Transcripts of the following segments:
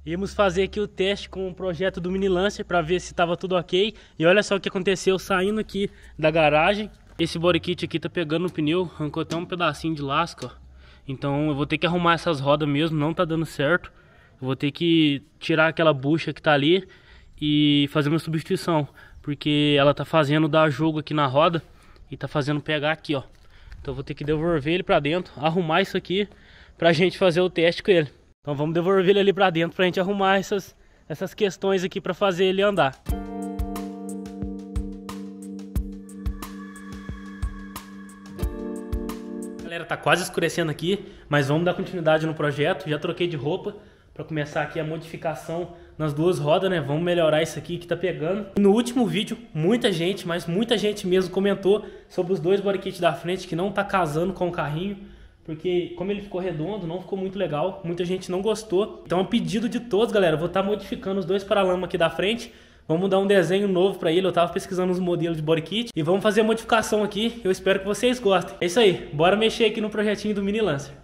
Íamos fazer aqui o teste com o projeto do Mini Lancer para ver se estava tudo ok. E olha só o que aconteceu saindo aqui da garagem. Esse body kit aqui tá pegando no pneu, arrancou até um pedacinho de lasca, ó. Então eu vou ter que arrumar essas rodas mesmo, não tá dando certo. Eu vou ter que tirar aquela bucha que tá ali e fazer uma substituição, porque ela tá fazendo dar jogo aqui na roda e tá fazendo pegar aqui, ó. Então eu vou ter que devolver ele para dentro, arrumar isso aqui pra gente fazer o teste com ele. Então vamos devolver ele ali pra dentro pra gente arrumar essas questões aqui pra fazer ele andar. Galera, tá quase escurecendo aqui, mas vamos dar continuidade no projeto. Já troquei de roupa pra começar aqui a modificação nas duas rodas, né? Vamos melhorar isso aqui que tá pegando. No último vídeo, muita gente, mas muita gente mesmo comentou sobre os dois body kits da frente que não tá casando com o carrinho. Porque como ele ficou redondo, não ficou muito legal, muita gente não gostou. Então a pedido de todos, galera, eu vou estar modificando os dois paralamas aqui da frente. Vamos dar um desenho novo para ele, eu tava pesquisando uns modelos de body kit. E vamos fazer a modificação aqui, eu espero que vocês gostem. É isso aí, bora mexer aqui no projetinho do Mini Lancer.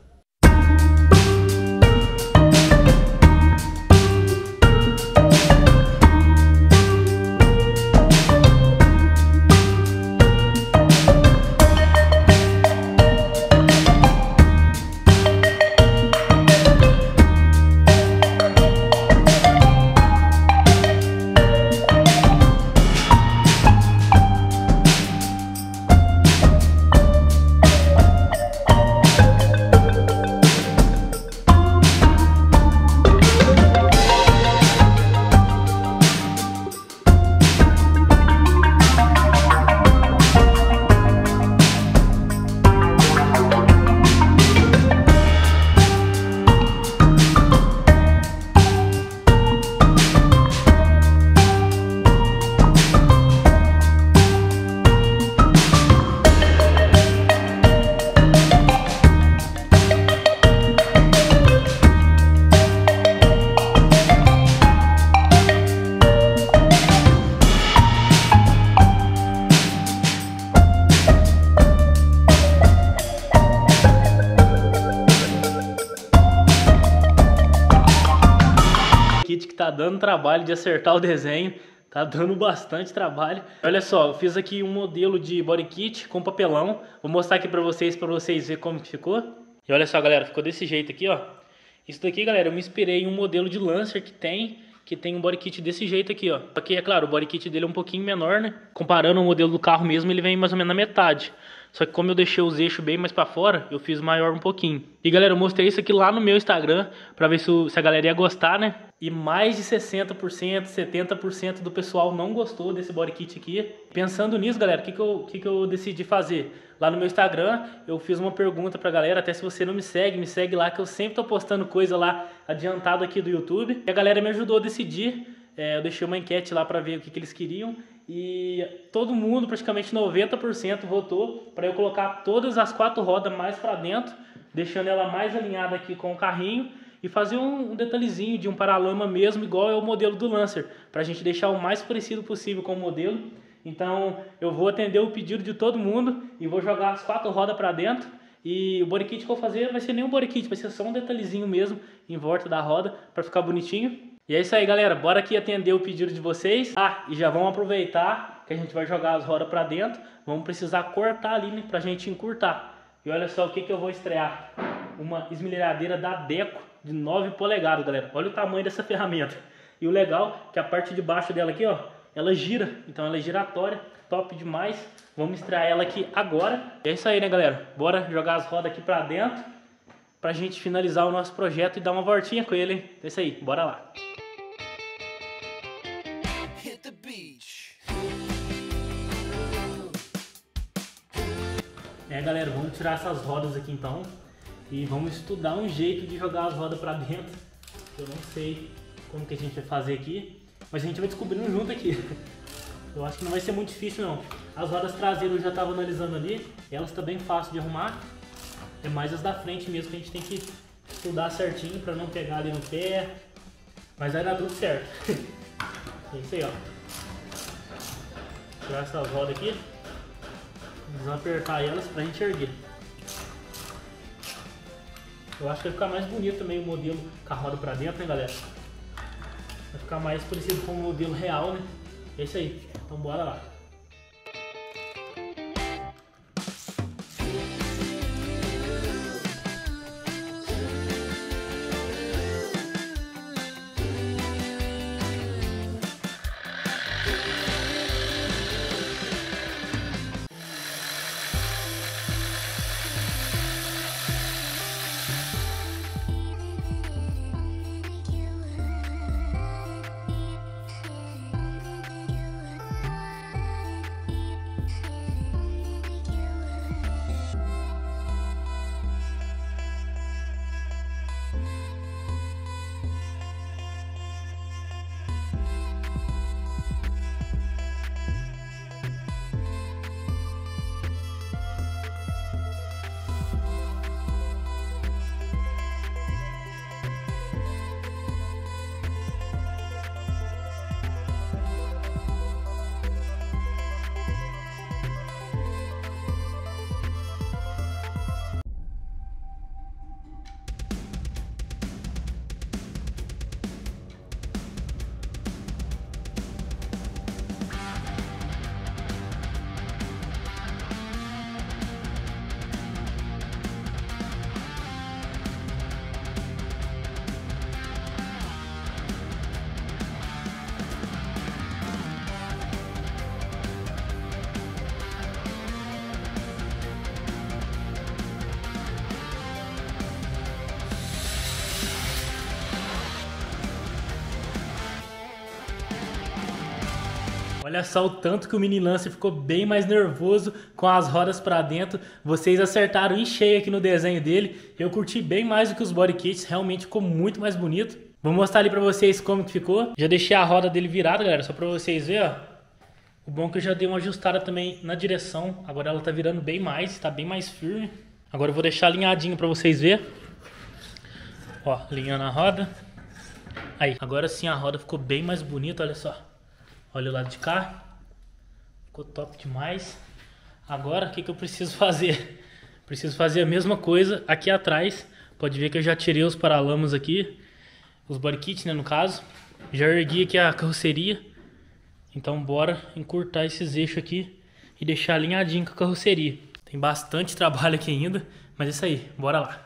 Que tá dando trabalho de acertar o desenho, tá dando bastante trabalho. Olha só, eu fiz aqui um modelo de body kit com papelão, vou mostrar aqui pra vocês verem como que ficou. E olha só, galera, ficou desse jeito aqui, ó. Isso daqui, galera, eu me inspirei em um modelo de Lancer que tem um body kit desse jeito aqui, ó. Aqui, é claro, o body kit dele é um pouquinho menor, né? Comparando o modelo do carro mesmo, ele vem mais ou menos na metade. Só que como eu deixei os eixos bem mais pra fora, eu fiz maior um pouquinho. E galera, eu mostrei isso aqui lá no meu Instagram, pra ver se a galera ia gostar, né? E mais de 60%, 70% do pessoal não gostou desse body kit aqui. Pensando nisso, galera, o que eu decidi fazer? Lá no meu Instagram, eu fiz uma pergunta pra galera, até se você não me segue lá, que eu sempre tô postando coisa lá adiantado aqui do YouTube. E a galera me ajudou a decidir, eu deixei uma enquete lá pra ver o que eles queriam. E todo mundo, praticamente 90%, votou para eu colocar todas as 4 rodas mais para dentro, deixando ela mais alinhada aqui com o carrinho e fazer um detalhezinho de um paralama mesmo, igual é o modelo do Lancer, para a gente deixar o mais parecido possível com o modelo. Então eu vou atender o pedido de todo mundo e vou jogar as 4 rodas para dentro. E o body kit que eu vou fazer vai ser nem um body kit, vai ser só um detalhezinho mesmo em volta da roda para ficar bonitinho. E é isso aí, galera, bora aqui atender o pedido de vocês. E já vamos aproveitar que a gente vai jogar as rodas pra dentro. Vamos precisar cortar ali, né, pra gente encurtar. E olha só o que eu vou estrear. Uma esmerilhadeira da Deco de 9 polegadas, galera. Olha o tamanho dessa ferramenta. E o legal é que a parte de baixo dela aqui, ó, ela gira. Então ela é giratória, top demais. Vamos estrear ela aqui agora. E é isso aí, né, galera? Bora jogar as rodas aqui pra dentro pra gente finalizar o nosso projeto e dar uma voltinha com ele, hein? É isso aí, bora lá. Galera, vamos tirar essas rodas aqui então e vamos estudar um jeito de jogar as rodas pra dentro. Eu não sei como que a gente vai fazer aqui, mas a gente vai descobrindo junto aqui. Eu acho que não vai ser muito difícil não. As rodas traseiras eu já estava analisando ali, elas estão bem fáceis de arrumar. É mais as da frente mesmo que a gente tem que estudar certinho para não pegar ali no pé. Mas vai dar tudo certo. É isso aí, ó. Tirar essas rodas aqui. Vamos apertar elas pra gente erguer. Eu acho que vai ficar mais bonito também o modelo com a roda pra dentro, né, galera? Vai ficar mais parecido com o modelo real, né? É isso aí. Então bora lá. Olha só o tanto que o Mini Lancer ficou bem mais nervoso com as rodas pra dentro. Vocês acertaram em cheio aqui no desenho dele. Eu curti bem mais do que os body kits, realmente ficou muito mais bonito. Vou mostrar ali pra vocês como que ficou. Já deixei a roda dele virada, galera, só pra vocês verem, ó. O bom é que eu já dei uma ajustada também na direção. Agora ela tá virando bem mais, tá bem mais firme. Agora eu vou deixar alinhadinho pra vocês verem. Ó, alinhando a roda. Aí, agora sim a roda ficou bem mais bonita, olha só. Olha o lado de cá. Ficou top demais. Agora, o que eu preciso fazer? Preciso fazer a mesma coisa aqui atrás. Pode ver que eu já tirei os paralamas aqui. Os body kits, né, no caso. Já ergui aqui a carroceria. Então, bora encurtar esses eixos aqui e deixar alinhadinho com a carroceria. Tem bastante trabalho aqui ainda, mas é isso aí. Bora lá.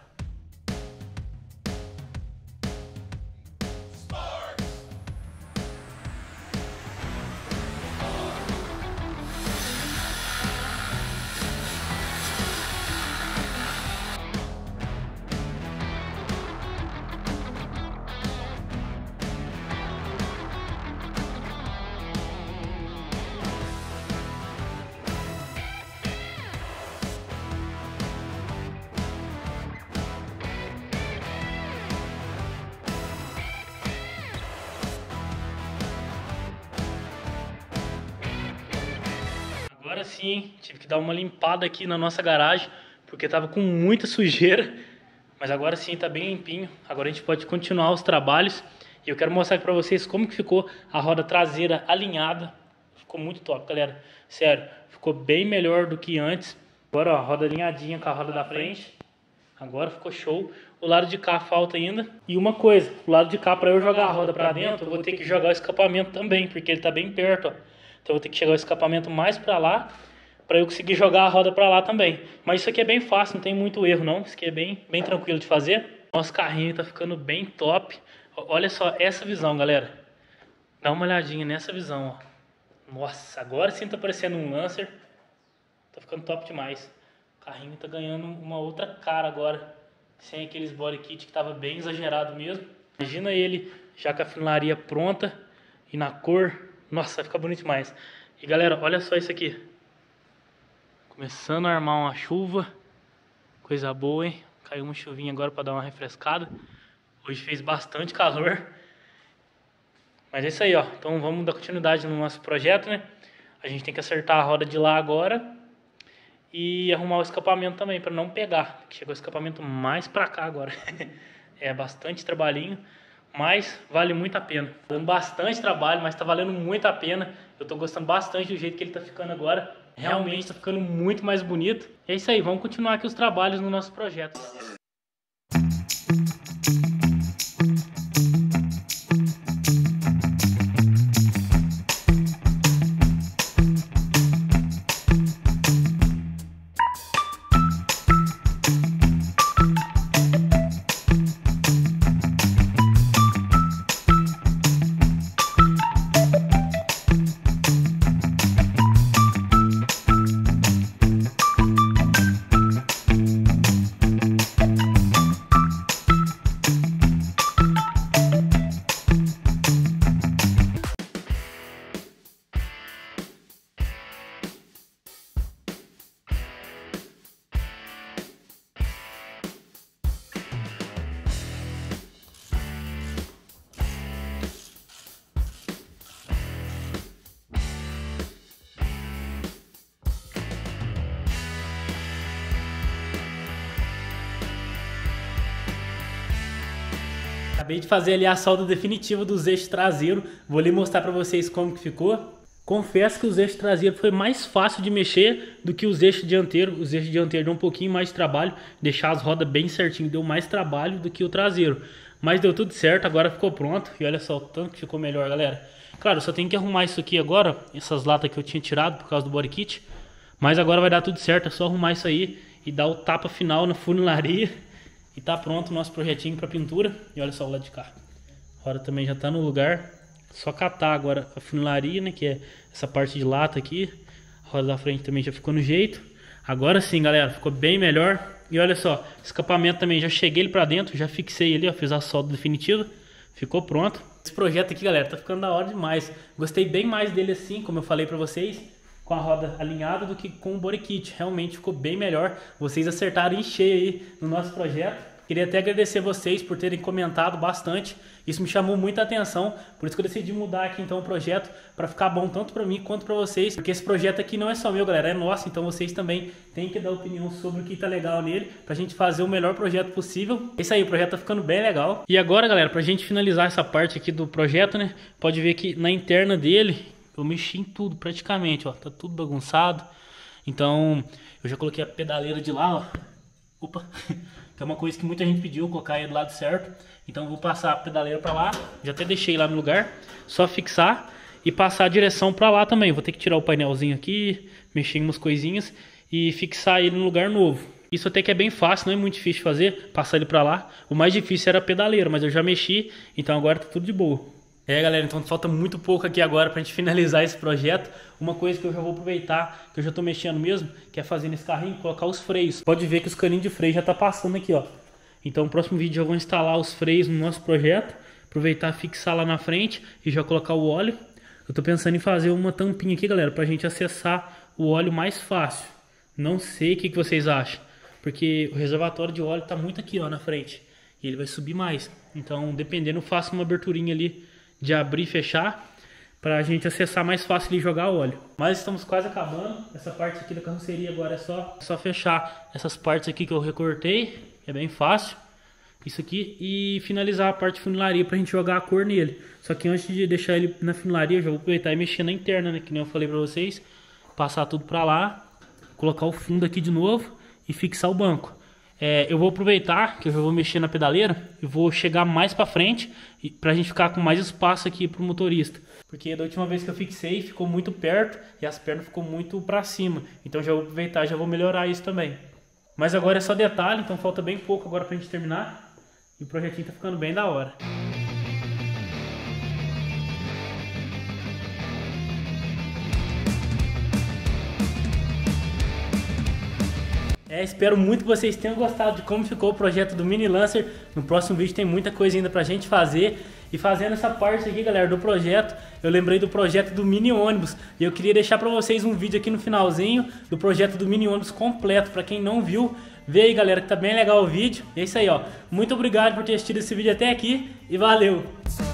Agora sim, tive que dar uma limpada aqui na nossa garagem, porque tava com muita sujeira, mas agora sim tá bem limpinho. Agora a gente pode continuar os trabalhos e eu quero mostrar aqui pra vocês como que ficou a roda traseira alinhada. Ficou muito top, galera, sério, ficou bem melhor do que antes. Agora ó, a roda alinhadinha com a roda da frente, agora ficou show. O lado de cá falta ainda. E uma coisa, o lado de cá, pra eu jogar a roda pra dentro, eu vou ter que jogar o escapamento também, porque ele tá bem perto, ó. Então eu vou ter que chegar o escapamento mais pra lá, pra eu conseguir jogar a roda pra lá também. Mas isso aqui é bem fácil, não tem muito erro não. Isso aqui é bem tranquilo de fazer. Nosso carrinho tá ficando bem top. Olha só essa visão, galera. Dá uma olhadinha nessa visão, ó. Nossa, agora sim tá parecendo um Lancer. Tá ficando top demais. O carrinho tá ganhando uma outra cara agora. Sem aqueles body kit que tava bem exagerado mesmo. Imagina ele já com a funilaria pronta e na cor. Nossa, vai ficar bonito demais. E galera, olha só isso aqui. Começando a armar uma chuva. Coisa boa, hein? Caiu uma chuvinha agora para dar uma refrescada. Hoje fez bastante calor. Mas é isso aí, ó. Então vamos dar continuidade no nosso projeto, né? A gente tem que acertar a roda de lá agora. E arrumar o escapamento também, para não pegar. Chegou o escapamento mais para cá agora. É bastante trabalhinho. Mas vale muito a pena. Tá dando bastante trabalho, mas tá valendo muito a pena. Eu tô gostando bastante do jeito que ele tá ficando agora. Realmente tá ficando muito mais bonito. É isso aí, vamos continuar aqui os trabalhos no nosso projeto. Acabei de fazer ali a solda definitiva dos eixos traseiros. Vou ali mostrar pra vocês como que ficou. Confesso que os eixos traseiros foi mais fácil de mexer do que os eixos dianteiros. Os eixos dianteiros deu um pouquinho mais de trabalho. Deixar as rodas bem certinho deu mais trabalho do que o traseiro. Mas deu tudo certo, agora ficou pronto. E olha só o tanto que ficou melhor, galera. Claro, só tenho que arrumar isso aqui agora. Essas latas que eu tinha tirado por causa do body kit. Mas agora vai dar tudo certo, é só arrumar isso aí e dar o tapa final na funilaria. E tá pronto o nosso projetinho para pintura. E olha só o lado de cá. A roda também já tá no lugar. Só catar agora a funilaria, né? Que é essa parte de lata aqui. A roda da frente também já ficou no jeito. Agora sim, galera, ficou bem melhor. E olha só, escapamento também, já cheguei ele pra dentro. Já fixei ele, ó, fiz a solda definitiva. Ficou pronto. Esse projeto aqui, galera, tá ficando da hora demais. Gostei bem mais dele assim, como eu falei pra vocês, com a roda alinhada do que com o body kit. Realmente ficou bem melhor. Vocês acertaram em cheio aí no nosso projeto. Queria até agradecer vocês por terem comentado bastante. Isso me chamou muita atenção. Por isso que eu decidi mudar aqui então o projeto para ficar bom tanto para mim quanto para vocês. Porque esse projeto aqui não é só meu, galera, é nosso. Então vocês também têm que dar opinião sobre o que tá legal nele pra gente fazer o melhor projeto possível. É isso aí, o projeto tá ficando bem legal. E agora, galera, pra gente finalizar essa parte aqui do projeto, né? Pode ver que na interna dele eu mexi em tudo praticamente, ó. Tá tudo bagunçado. Então eu já coloquei a pedaleira de lá, ó. Opa! Que é uma coisa que muita gente pediu, colocar aí do lado certo. Então eu vou passar a pedaleira para lá. Já até deixei lá no lugar. Só fixar e passar a direção para lá também. Vou ter que tirar o painelzinho aqui, mexer em umas coisinhas e fixar ele no lugar novo. Isso até que é bem fácil, não é muito difícil de fazer, passar ele para lá. O mais difícil era a pedaleira, mas eu já mexi, então agora tá tudo de boa. É, galera, então falta muito pouco aqui agora pra gente finalizar esse projeto. Uma coisa que eu já vou aproveitar, que eu já tô mexendo mesmo, que é fazer nesse carrinho, colocar os freios. Pode ver que os caninhos de freio já tá passando aqui, ó. Então no próximo vídeo eu vou instalar os freios no nosso projeto, aproveitar, fixar lá na frente e já colocar o óleo. Eu tô pensando em fazer uma tampinha aqui, galera, pra gente acessar o óleo mais fácil. Não sei o que vocês acham, porque o reservatório de óleo tá muito aqui, ó, na frente. E ele vai subir mais. Então, dependendo, eu faço uma aberturinha ali de abrir e fechar para a gente acessar mais fácil e jogar óleo. Mas estamos quase acabando. Essa parte aqui da carroceria agora é só fechar essas partes aqui que eu recortei. É bem fácil. Isso aqui. E finalizar a parte de funilaria para a gente jogar a cor nele. Só que antes de deixar ele na funilaria, eu já vou aproveitar e mexer na interna, né? Que nem eu falei para vocês. Passar tudo para lá. Colocar o fundo aqui de novo e fixar o banco. Eu vou aproveitar que eu já vou mexer na pedaleira e vou chegar mais para frente para a gente ficar com mais espaço aqui para o motorista. Porque da última vez que eu fixei ficou muito perto e as pernas ficou muito para cima. Então já vou aproveitar, já vou melhorar isso também. Mas agora é só detalhe, então falta bem pouco agora para a gente terminar. E o projetinho tá ficando bem da hora. Espero muito que vocês tenham gostado de como ficou o projeto do Mini Lancer. No próximo vídeo tem muita coisa ainda pra gente fazer. E fazendo essa parte aqui, galera, do projeto, eu lembrei do projeto do mini ônibus. E eu queria deixar pra vocês um vídeo aqui no finalzinho do projeto do mini ônibus completo. Pra quem não viu, vê aí, galera, que tá bem legal o vídeo. É isso aí, ó. Muito obrigado por ter assistido esse vídeo até aqui e valeu!